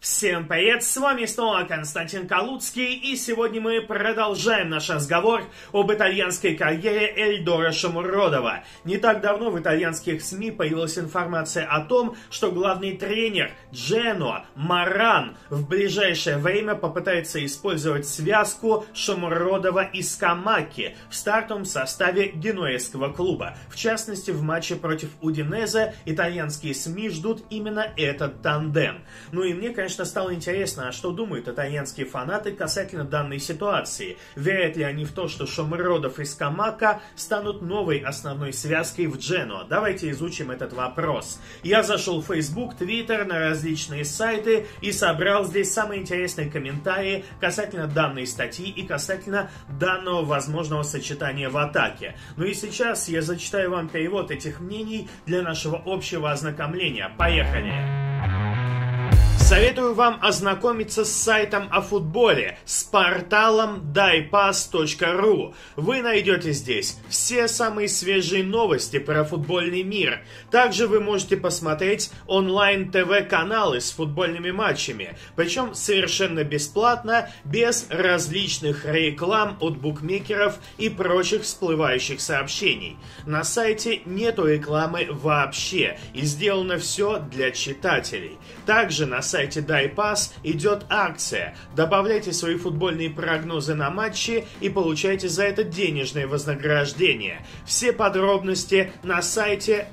Всем привет, с вами снова Константин Калуцкий, и сегодня мы продолжаем наш разговор об итальянской карьере Эльдора Шомуродова. Не так давно в итальянских СМИ появилась информация о том, что главный тренер Дженоа Маран в ближайшее время попытается использовать связку Шомуродова и Скамакки в стартовом составе генуэзского клуба. В частности, в матче против Удинезе итальянские СМИ ждут именно этот тандем. Ну и мне, конечно, стало интересно, а что думают итальянские фанаты касательно данной ситуации. Верят ли они в то, что Шомуродов и Скамакка станут новой основной связкой в Дженуа? Давайте изучим этот вопрос. Я зашел в Facebook, Twitter, на различные сайты и собрал здесь самые интересные комментарии касательно данной статьи и касательно данного возможного сочетания в атаке. Ну и сейчас я зачитаю вам перевод этих мнений для нашего общего ознакомления. Поехали! Советую вам ознакомиться с сайтом о футболе, с порталом daipass.ru. Вы найдете здесь все самые свежие новости про футбольный мир. Также вы можете посмотреть онлайн-ТВ-каналы с футбольными матчами, причем совершенно бесплатно, без различных реклам от букмекеров и прочих всплывающих сообщений. На сайте нету рекламы вообще, и сделано все для читателей. Также на сайте DaiPass идет акция. Добавляйте свои футбольные прогнозы на матчи и получайте за это денежное вознаграждение. Все подробности на сайте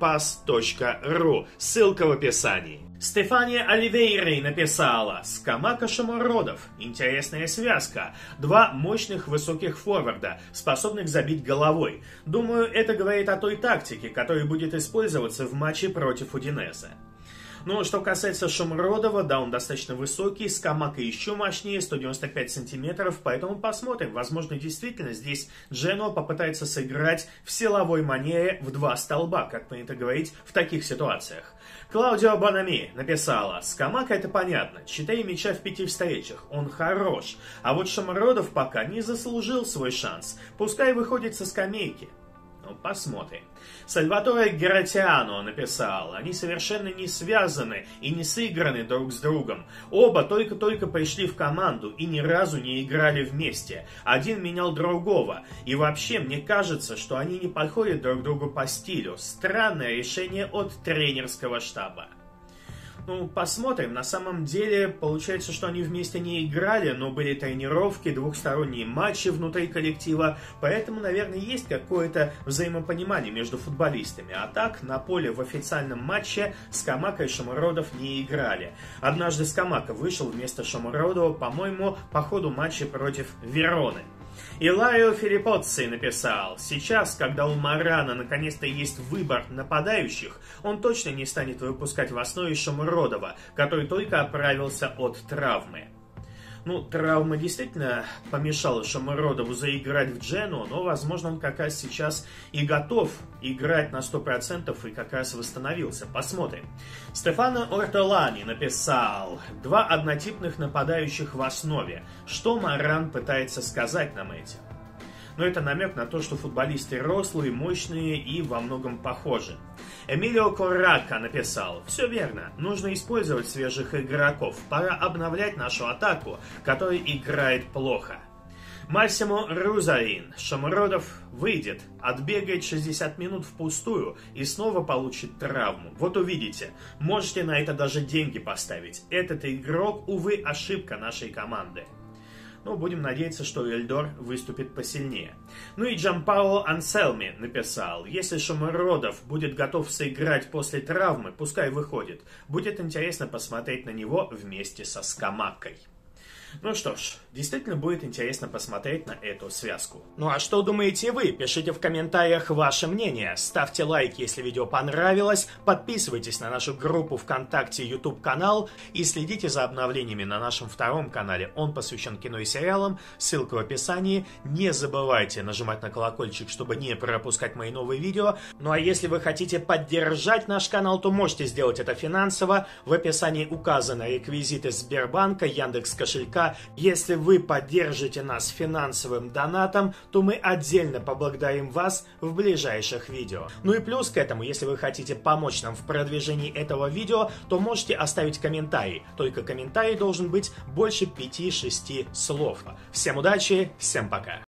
daipass.ru. Ссылка в описании. Стефания Оливейрой написала: Скамакка Шомуродов. Интересная связка. Два мощных высоких форварда, способных забить головой. Думаю, это говорит о той тактике, которая будет использоваться в матче против Удинезе. Ну, что касается Шомуродова, да, он достаточно высокий, Скамакка еще мощнее, 195 сантиметров, поэтому посмотрим. Возможно, действительно, здесь Дженоа попытается сыграть в силовой манере в два столба, как принято говорить в таких ситуациях. Клаудио Банами написала: Скамакка это понятно, 4 мяча в 5 встречах, он хорош, а вот Шомуродов пока не заслужил свой шанс, пускай выходит со скамейки. Ну, посмотрим. Сальваторе Гератиано написал: они совершенно не связаны и не сыграны друг с другом. Оба только-только пришли в команду и ни разу не играли вместе. Один менял другого. И вообще, мне кажется, что они не подходят друг другу по стилю. Странное решение от тренерского штаба. Ну, посмотрим. На самом деле, получается, что они вместе не играли, но были тренировки, двухсторонние матчи внутри коллектива, поэтому, наверное, есть какое-то взаимопонимание между футболистами. А так, на поле в официальном матче Скамакка и Шомуродов не играли. Однажды Скамакка вышел вместо Шомуродова, по-моему, по ходу матча против Вероны. Иларио Филиппоцци написал: сейчас, когда у Марана наконец-то есть выбор нападающих, он точно не станет выпускать в основе Шомуродова, который только оправился от травмы. Ну, травма действительно помешала Шомуродову заиграть в Дженуа, но, возможно, он как раз сейчас и готов играть на 100% и как раз восстановился. Посмотрим. Стефано Ортолани написал: два однотипных нападающих в основе. Что Маран пытается сказать нам этим? Но это намек на то, что футболисты рослые, мощные и во многом похожи. Эмилио Коррака написал: все верно, нужно использовать свежих игроков, пора обновлять нашу атаку, которая играет плохо. Массимо Рузарин: Шомуродов выйдет, отбегает 60 минут впустую и снова получит травму. Вот увидите, можете на это даже деньги поставить. Этот игрок, увы, ошибка нашей команды. Но будем надеяться, что Эльдор выступит посильнее. Ну и Джампаоло Анселми написал: если Шомуродов будет готов сыграть после травмы, пускай выходит. Будет интересно посмотреть на него вместе со Скамаккой. Ну что ж, действительно будет интересно посмотреть на эту связку. Ну а что думаете вы? Пишите в комментариях ваше мнение. Ставьте лайк, если видео понравилось. Подписывайтесь на нашу группу ВКонтакте, YouTube канал. И следите за обновлениями на нашем втором канале. Он посвящен кино и сериалам. Ссылка в описании. Не забывайте нажимать на колокольчик, чтобы не пропускать мои новые видео. Ну а если вы хотите поддержать наш канал, то можете сделать это финансово. В описании указаны реквизиты Сбербанка, Яндекс.Кошелька Муродова. Если вы поддержите нас финансовым донатом, то мы отдельно поблагодарим вас в ближайших видео. Ну и плюс к этому, если вы хотите помочь нам в продвижении этого видео, то можете оставить комментарий. Только комментарий должен быть больше 5-6 слов. Всем удачи, всем пока!